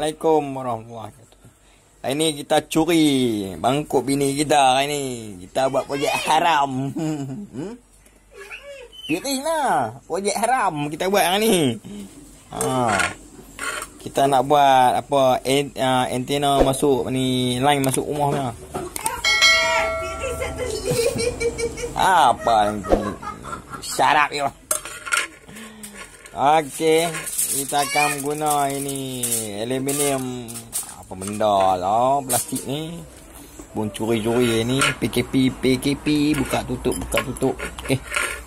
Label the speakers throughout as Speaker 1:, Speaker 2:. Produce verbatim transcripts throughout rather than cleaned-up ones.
Speaker 1: Assalamualaikum warahmatullahi wabarakatuh. Hari ni kita curi bangkuk bini kita. Hari ni kita buat projek haram. hmm? Piring lah. Projek haram kita buat hari ni. Ha. Kita nak buat apa en, uh, antena masuk ni, line masuk rumah ni. Apa ni? Shut up you. Okey, kita akan guna ini aluminium apa benda lah, plastik ni. Bun curi-curi ni, P K P P K P buka tutup buka tutup. Okey.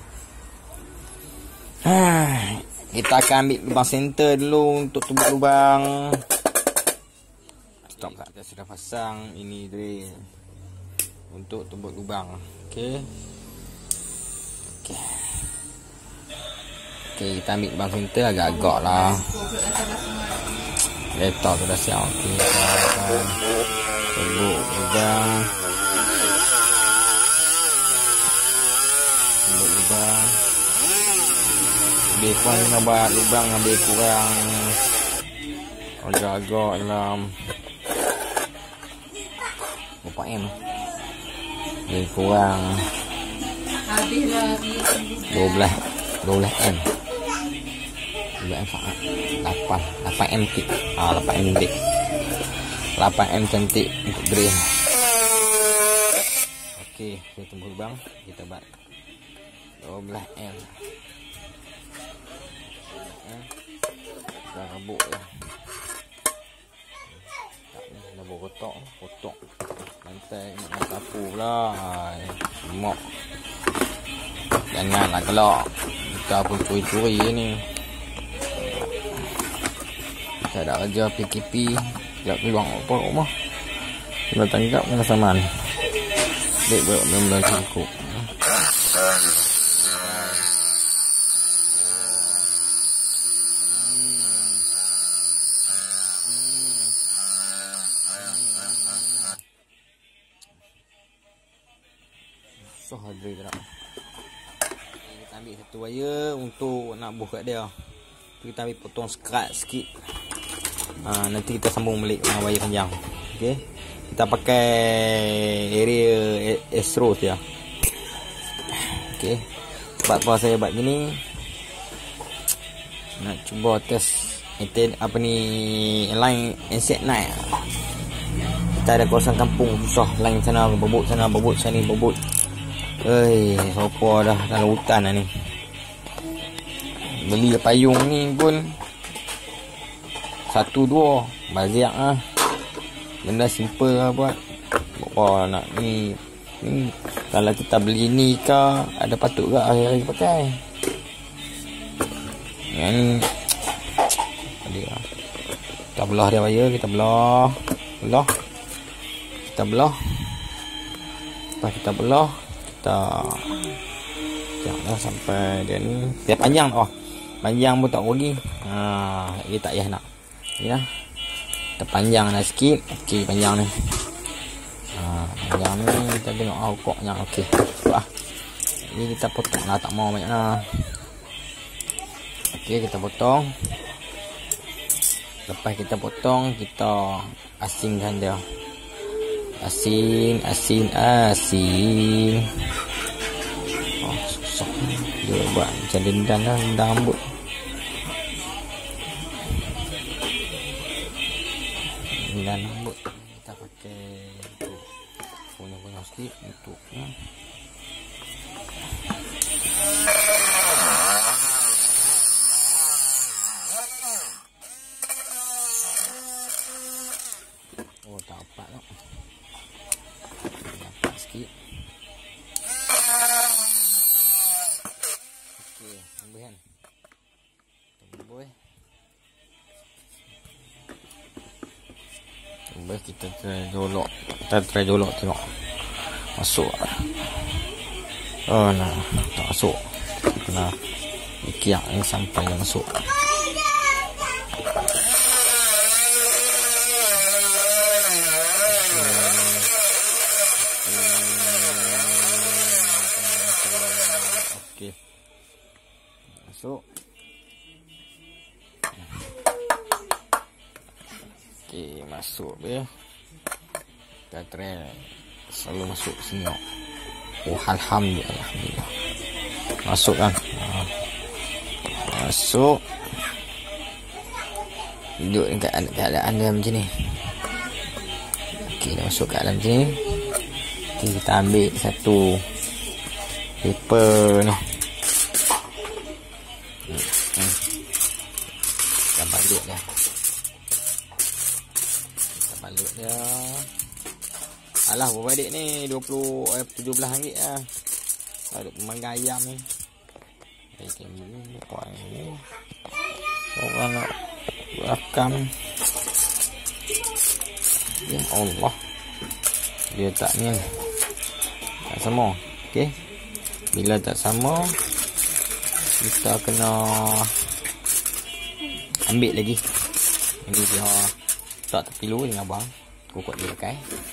Speaker 1: Ha, kita akan ambil lubang center dulu untuk tubuh lubang. Stop tak, kita sudah pasang ini drill untuk tubuh lubang. Okey. Okey. Okay, kita ambil lubang center agak-agak lah. Letak tu dah siap. Okay, kita akan tebuk lubang. Tebuk lubang. Lebih kurang nak buat lubang lebih kurang agak-agak dalam berapa M? Lebih kurang habislah dua belas dua belas M. lapan lapan M tik. Ah, lapan M tik. lapan M cantik untuk drill. Okey, kita tunggu lubang, kita buat dua belas M. Eh. Dah rebuk dah. Tak ni dah berkotak, kotak. Lantai nak sapu pula. Semok. Janganlah kelak. Kita pun curi-curi ni. Saya dah kerja P K P. Sekejap keluar apa rumah. Kita tangkap dengan saman. Dek buat benar-benar cukup. So hadri tak. Kita ambil satu wire untuk nak buh kat dia. Kita ambil potong skrat sikit. Ha, nanti kita sambung balik dengan wire panjang. Okey. Kita pakai area Astro dia. Okey. Sebab apa saya buat gini? Nak cuba test enten apa ni line insect night. Kita ada kawasan kampung susah line sana berbut sana berbut sini berbut. Hei, sopo dah dalam hutan dah ni. Beli payung ni pun satu dua baziak ah. Benda simple lah buat. Oh nak ni ni kalau kita beli ni ke ada patut ke hari-hari pakai. Yang ni ada. Kita belah dia wire, kita belah. Belah. Kita belah. Lepas kita belah, kita jangan sampai dia ni dia panjang oh. Panjang pun tak rugi. Ha, dia tak payah nak. Ya. Kita panjang dah sikit. Okey, panjang ni. Ha, panjang ni kita tengok ah ukoknya okey. Wah. Ini kita potong lah, tak mau banyak lah. Okey, kita potong. Lepas kita potong, kita asingkan dia. Asin, asin, asin. Oh, susah. Dia buat macam dendam lah, dendam rambut. Dendam rambut. Kita pakai punya-punya sikit untuk ya. Oh, tak dapat tak. Dapat sikit. Okey, ambil kan. Tunggu eh. Tunggu kita try jolok. Kita try jolok tengok. Masuk. Oh nah, tak masuk. Kena ikiak ni sampai yang masuk. Okey. Masuk. Okey, masuk dia. Kita try selalu masuk sini. Oh, alhamdulillah. Alhamdulillah. Masuk kan? Masuk. Duduk dekat keadaan dia macam ni. Okey, dah masuk keadaan macam ni. Okay, kita ambil satu paper ni. Hmm, hmm. Kita balik dia. Kita balik dia. Alah, berapa adik ni? dua puluh, eh, tujuh belas ringgit lah. Ada pemanggang ayam ni. Kita beli apa ni? Orang nak rakam. Ya Allah. Dia tak ni. Tak sama. Okey. Bila tak sama, kita kena ambil lagi. Jadi dia tak terpilu dengan abang. Kokok dia pakai.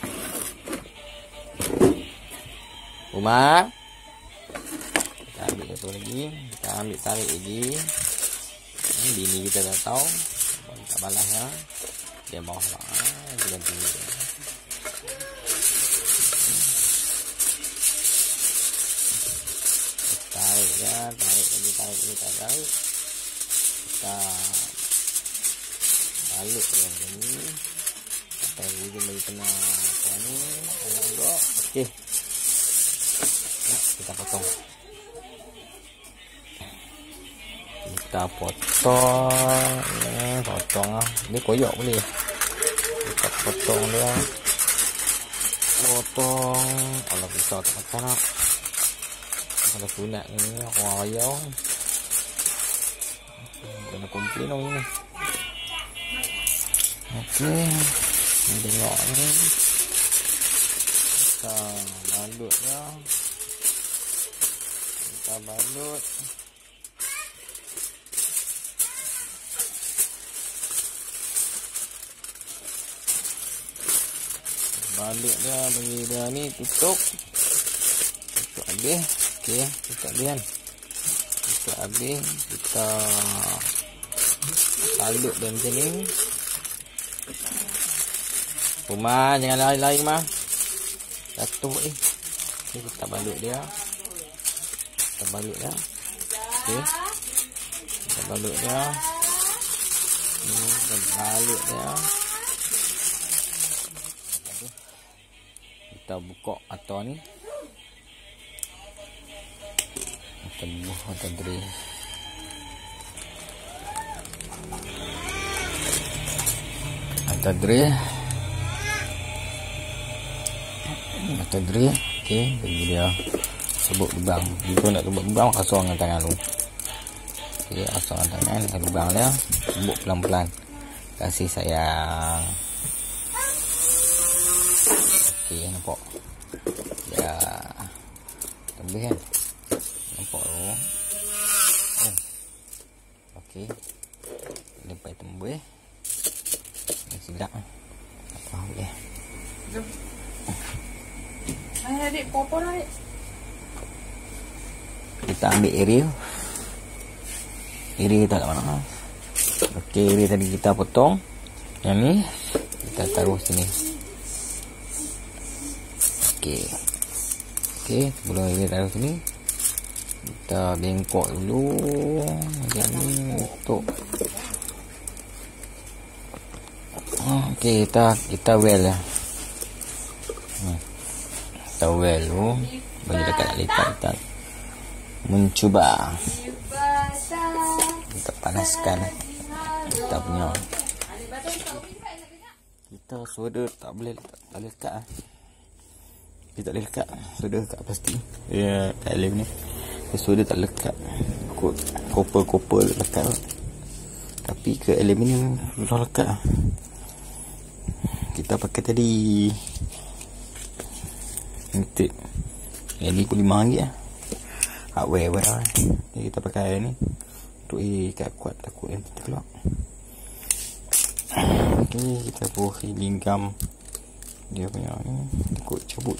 Speaker 1: Umar. Kita ambil satu lagi. Kita ambil tarik lagi. Ini bini kita dah tahu. Kita balas ya. Dia bawah lah. Dia ganti dia. Tarik ya. Tarik lagi. Tarik lagi. Tarik. Kita balik yang ini. Sampai hujung lagi kena apa ni. Okey. Kita potong. Kita potong. Ya, potong lah. Ini koyak boleh. Kita potong dia. Potong. Kalau pisau tak makan nak. Kalau sunat ni orang raya. Kena komplain orang ni. Okey. Ni tengok ni. Kita balut dia. Kita balut. Balut dia, bagi dia ni tutup. Tutup habis. Okey, tutup habis kan. Tutup habis. Kita balut dia macam ni. Rumah jangan lari-lari mah. Jatuh eh. Okay, kita balut dia. Kita balut dia. Okey. Kita balut dia. Ini kita balut dia. Kita buka atau ni. Kita buka atau dri. Atau dri. Atau dri. Okey, bagi dia sebut lubang. Jika nak sebut lubang, kasar dengan tangan lu. Okey, kasar dengan tangan dengan lubang dia. Sebut pelan-pelan. Kasih sayang. Okey, nampak. Ya. Tembus kan? Nampak tu. Oh. Okey. Lepas tembus. Ini silap. Apa boleh.
Speaker 2: Hai adik, apa lah adik?
Speaker 1: Kita ambil area. Area kita kat mana? Okey, area tadi kita potong. Yang ni kita taruh sini. Okey. Okey, sebelum area taruh sini, kita bengkok dulu. Macam ni untuk. Okey, kita kita well lah. Hmm. Kita well dulu. Bagi dekat lipat kita mencuba. Kita panaskan kita punya. Kita soda tak boleh tak, tak boleh lekat. Kita tak boleh lekat soda kat plastik. Ya, kat lem ni. Soda tak lekat. Koper-koper lekat. Tapi ke aluminium dah lekat. Kita pakai tadi Intik. Yang ni pun lima ringgit lah. Hardware pun dah. Jadi kita pakai ni untuk ikat kuat, takut yang terkeluar. Okay, kita beri linggam dia punya ni, takut cabut.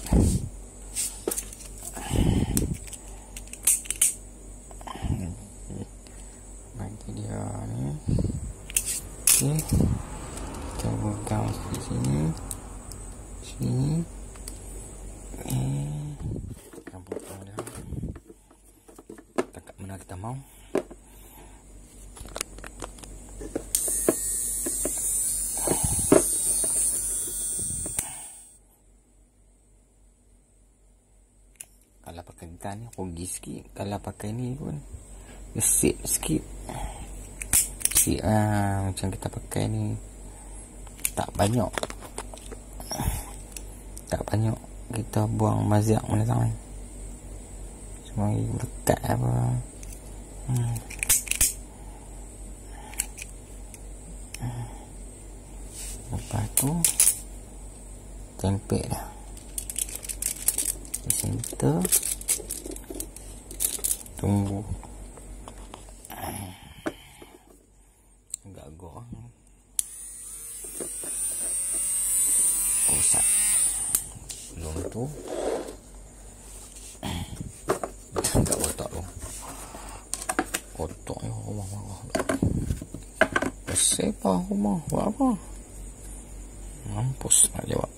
Speaker 1: Bagi dia ni. Okay, kita beri Tekan di sini, sini. Eh, kita potong dia. Dekat mana kita mau. Kalau pakai gun ni rugi sikit. Kalau pakai ni pun gesit sikit. Gesit lah. Macam kita pakai ni tak banyak. Tak banyak kita buang mazak mana tangan. Cuma dekat apa. Hmm. Lepas tu tempel dah. Center. Tunggu. Agak-agak. Pusat. Belum tu. Agak kotak tu. Kotak ni rumah marah. Bersih apa rumah? Buat apa? Mampus nak jawab.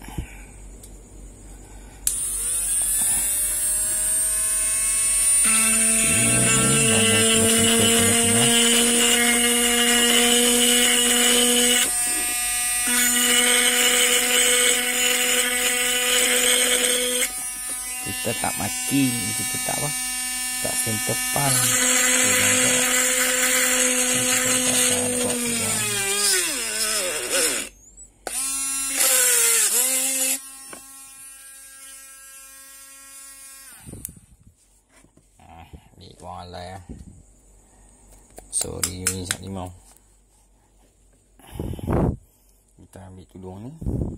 Speaker 1: Kita tak mati, kita tak apa, tak sentepan. Ah, ni orang alai ah. Sorry ni sak limau. Kita ambil tudung ni.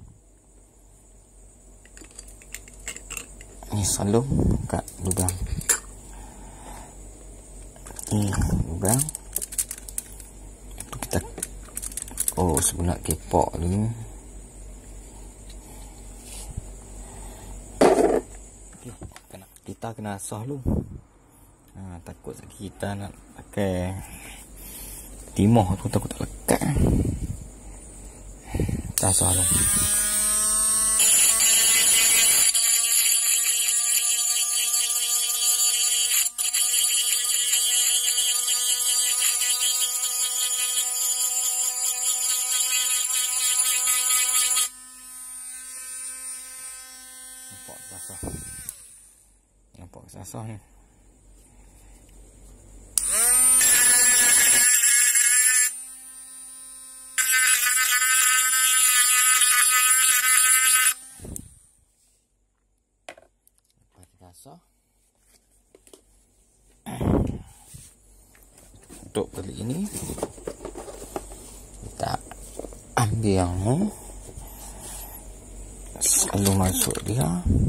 Speaker 1: Ni salum kat lubang. Ni lubang. Tu kita oh sebenar kepok ni. Okay. Kena, kita kena asah dulu. Ha, takut kita nak pakai timah tu takut tak lekat. Kita asah dulu. Nampak kesasah. Nampak kesasah ni. Nampak kesasah. Untuk beli ini kita ambil yang ni. Selalu masuk dia.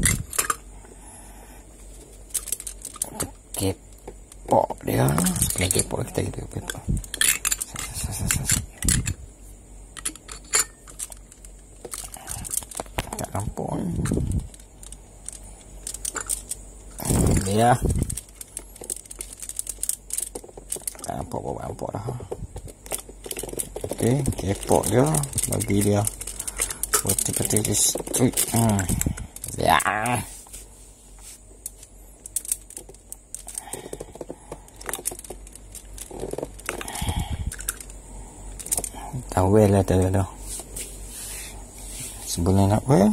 Speaker 1: Kita kepok dia. Sebelum kepok kita gitu betul. Tak nampak ni. Dia. Tak nampak apa nampak dah. Okey, kepok dia, bagi dia putih-putih di situ. Hmm. Ya. Tawel lah tu dah. Sebelum nak well,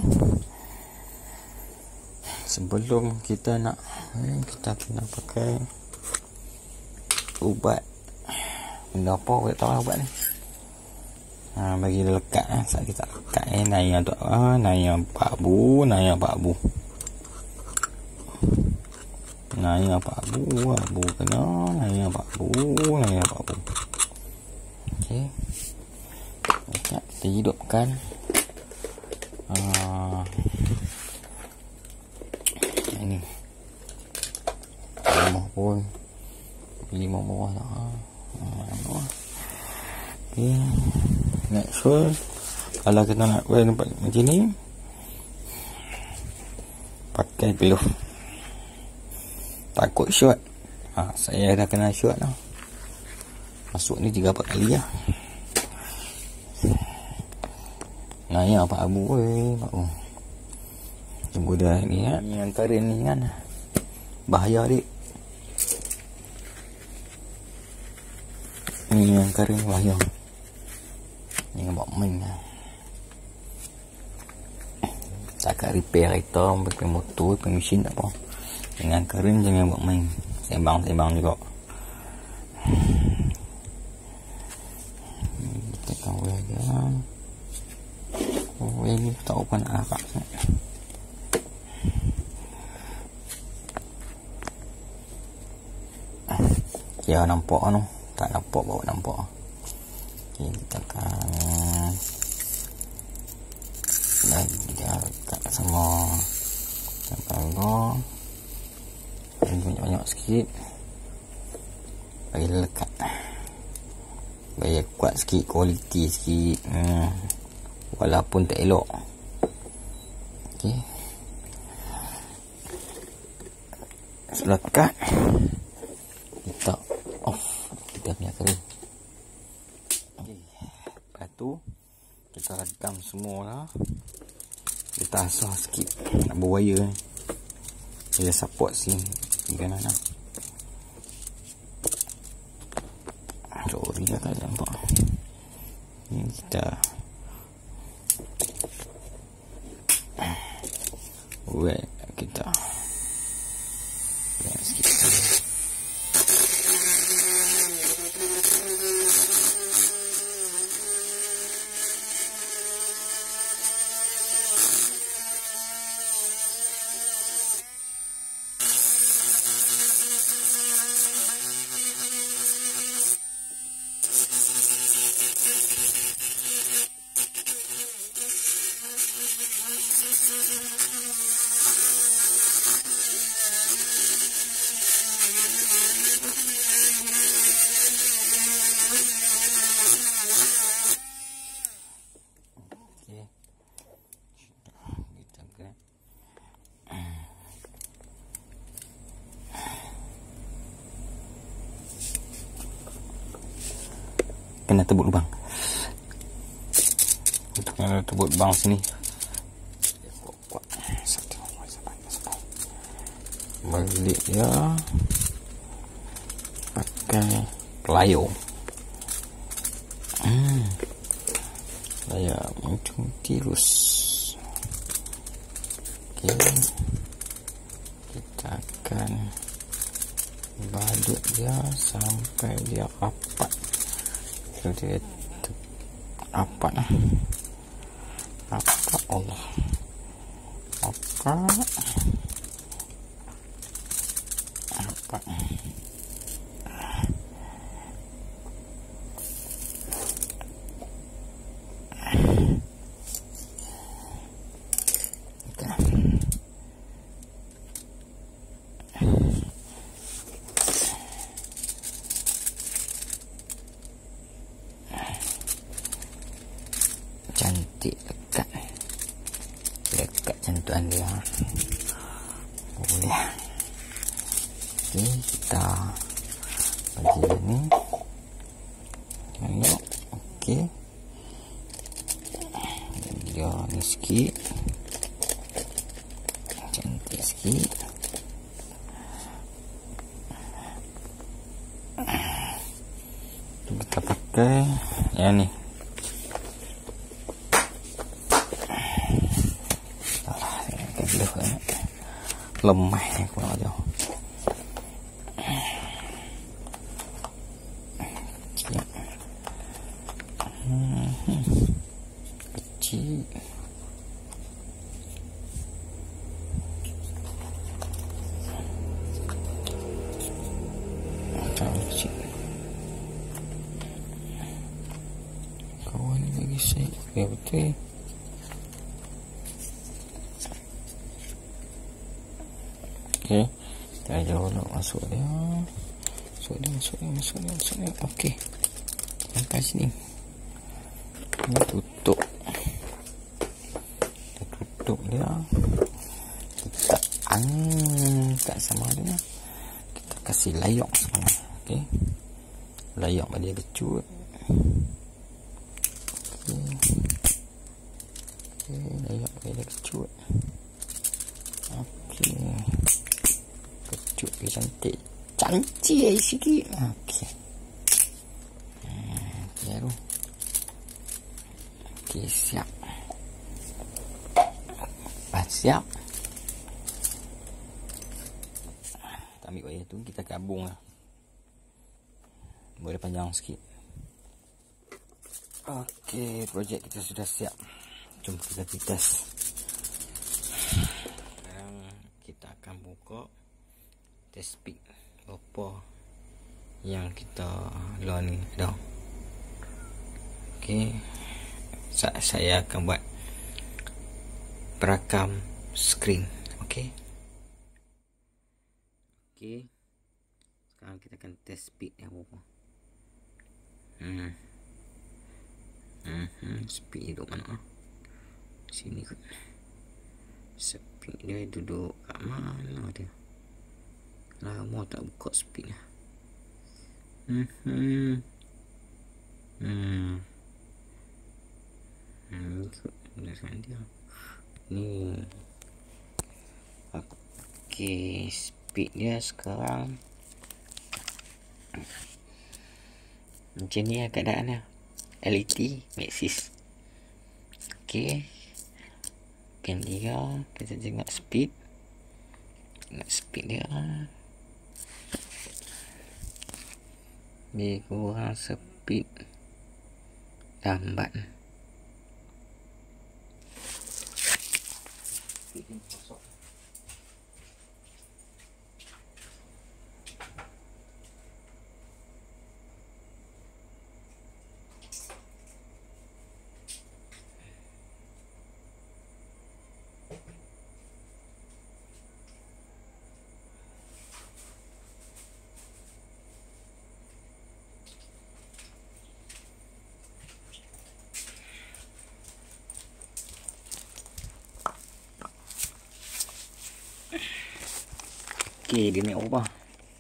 Speaker 1: sebelum kita nak eh, kita kena pakai ubat. Benda apa awak tahu ubat ni? Ha, bagi dia lekat eh. Saat kita lekat eh, naik tu ah, naik Pak Bu, naik Pak Bu. Naik Pak Bu, Pak Bu kena, naik Pak Bu, naik Pak Bu. Okey. Lekat, kita hidupkan. Ah. Ini. Rumah pun lima bawah lah. Ah. Okey. Nak sure kalau kita nak buat nampak macam ni, pakai glove. Takut shot. Ha, saya dah kena shot dah. Masuk ni tiga empat kali lah. Ngaya Pak Abu weh, Pak Abu. Tunggu dah ni kan. Ni yang kering ni kan. Bahaya dik. Ni yang kering bahaya. Ni yang buat main lah. Tak repair kereta, pakai motor, pakai mesin tak apa. Dengan kering jangan buat main. Sembang-sembang juga. Kita tahu aja. Oh, ini tak open arak. Ya nampak anu. Tak nampak bawa nampak. Okay, kita akan lagi dia letak semua kalau banyak-banyak sikit bagi lekat bagi kuat sikit, kualiti sikit, hmm. walaupun tak elok. Ok, selekat kita off kita punya kering. Ok, lepas tu kita redam semua lah. Kita asah sikit nak berwire ni. Dia support sini kanan lah. Sorry lah tak nampak. Ni kita wet kita wet sikit. Kena tebuk lubang. Kena tebuk lubang sini. Balik dia pakai pelayo. Hmm. Pelayo macam tirus. Okey. Kita akan balik dia sampai dia rapat. Dia rapat lah. Rapat Allah. Rapat. Rapat. Cantik lekat lekat cantuan dia boleh. Ok, kita bagi ni tengok. Ok, dia ni sikit cantik sikit. Kita pakai yang ni. Lemah ni kurang aja. Kecil. Hmm. Kecil. Macam kecil. Kawan lagi saya. Ya betul. Okay, kita jauh nak masuk dia, masuk dia, masuk dia, masuk dia, masuk dia. Okay, sampai sini. Kita tutup, kita tutup dia. Kita angkat sama dia. Kita kasih layak sama. Okay, layak bagi dia becut. Okay. Okey, tengok dia kecut. Okey. Kecut dia cantik. Cantik sikit. Okey. Hmm, baru. Okey, siap. Pas siap. Kita ambil wayar tu, kita gabung lah. Boleh panjang sikit. Okey, projek kita sudah siap. Jom kita tes. Sekarang kita akan buka test speed apa yang kita lawan ni dah. Okey. Saya akan buat perakam skrin. Okey. Okey. Sekarang kita akan test speed yang apa. Hmm. Hmm, hmm. Speed duduk mana? Sini kot. Speed dia duduk kat mana dia? Lama tak buka speed lah. Hmm, hmm. Hmm. Hmm, ikut dengan dia. Ni. Okey, speed dia sekarang macam ni lah keadaannya. L E T Maxis. Okey. Pen dia, kita tengok speed. Tengok speed dia. Dia kurang speed lambat. Speed ni masuk. Okey, dia naik apa?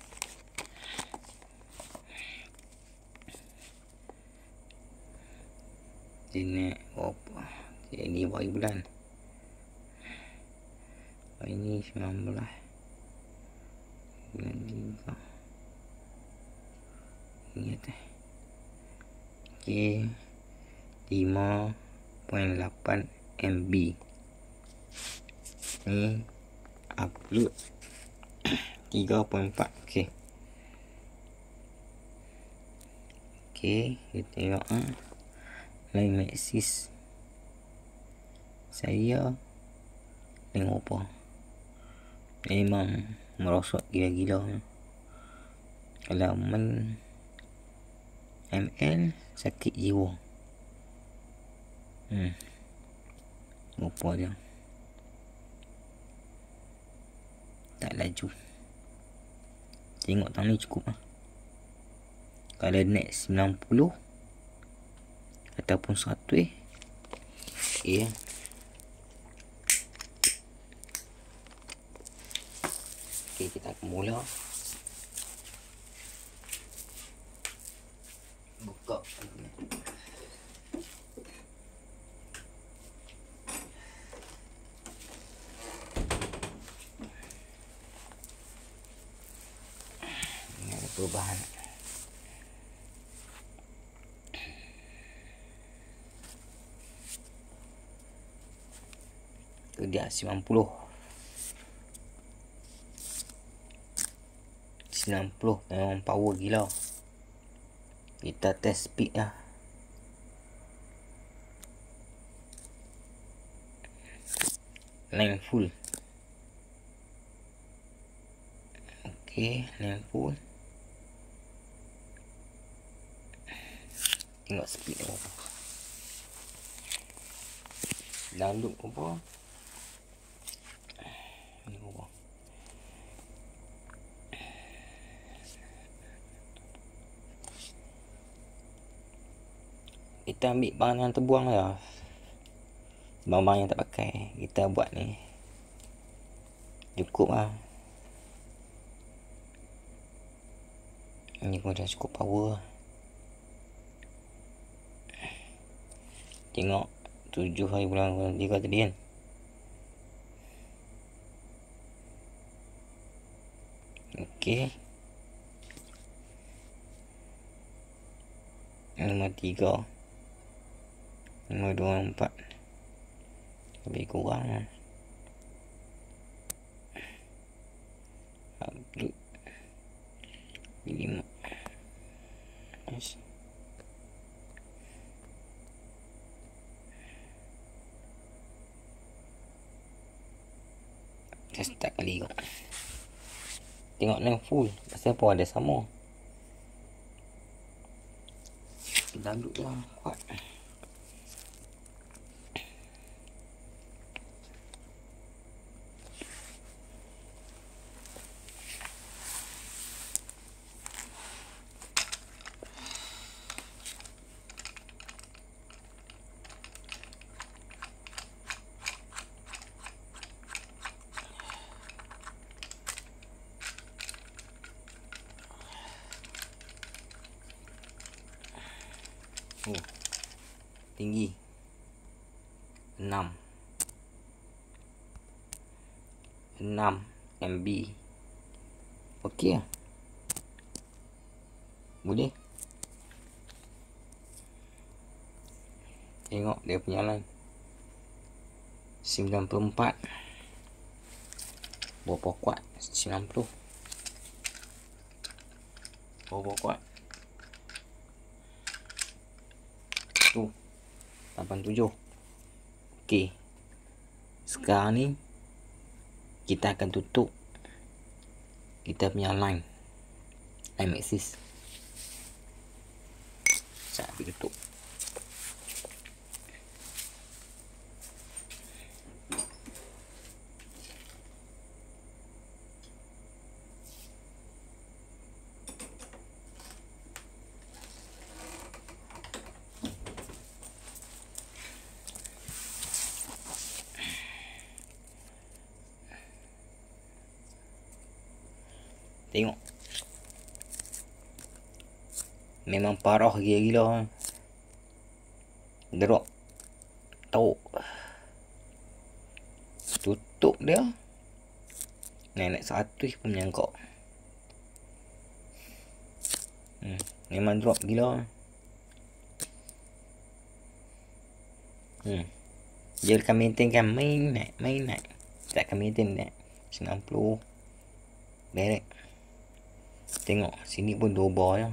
Speaker 1: Dia naik apa? Okay, ni baru bulan. Oh, ini sembilan belas. Bulan tiga. Ini atas. Okey. lima koma lapan M B. Ni upload tiga koma empat. Okey. Okey, kita tengok ah. Line Maxis. Saya tengok apa? Memang merosot gila-gila. Kalau main M L sakit jiwa. Hmm. Apa dia? Tak laju. Tengok tang ni cukup lah. Kalau net sembilan puluh ataupun seratus eh. Okay. Okay, kita akan mula. Buka. Ini ada perubahan. Itu dia sembilan puluh. sembilan puluh memang power gila. Kita test speed lah. Line full. Okey, line full. Tengok speed apa. Download apa? Ni apa? Kita ambil bahan yang terbuang lah. Bahan-bahan yang tak pakai kita buat ni cukup lah. Ini pun dah cukup power. Tengok tujuh hari bulan tiga tadi kan. Okey. Lima tiga. Lima dua empat. Lebih kurang. Upload. Lima. Yes. Saya start kali tengok. Tengok ni full. Pasal apa ada sama. Kita duduk lah kuat. Oh, tinggi enam enam M B. Okey lah, boleh. Tengok dia punya line sembilan puluh empat. Berapa kuat? Sembilan puluh. Berapa kuat? Tu lapan puluh tujuh. Okey, sekarang ni kita akan tutup kita punya line line axis. Saya ambil tutup. Tengok, memang parah gila-gila. Drop tahu tutup dia nenek seratus pun menyangkut. hmm, Memang drop gila. hmm. Dia akan maintainkan main naik main naik, tak akan maintain naik sembilan puluh berek. Tengok sini pun dua bar yang.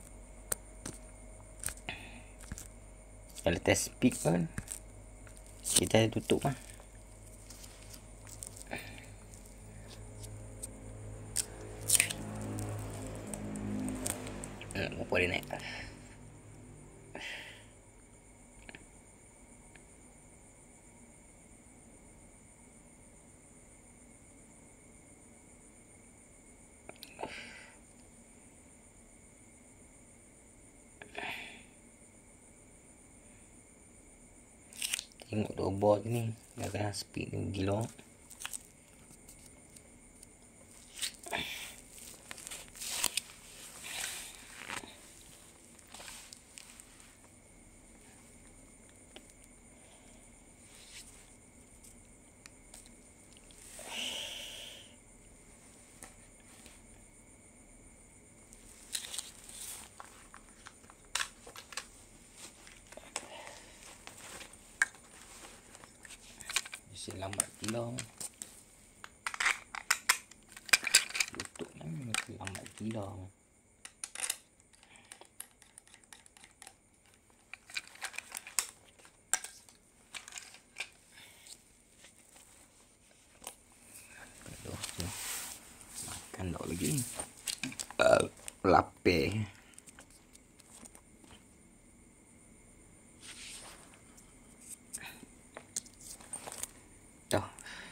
Speaker 1: Kalau test speed pun kita tutup lah. Nak boleh naik. Tengok dua bar ni, kadang speed ni gila. Mesti lambat gila. Tutup ni mesti lambat gila. Makan tak lagi. Uh, lapar. Dah.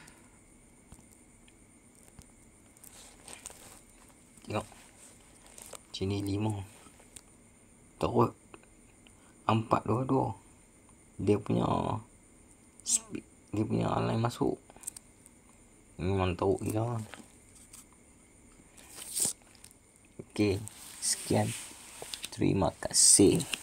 Speaker 1: Tengok. Sini lima. Teruk. Empat dua-dua. Dia punya speed, dia punya line masuk. Memang teruk gila. Okey, sekian. Terima kasih.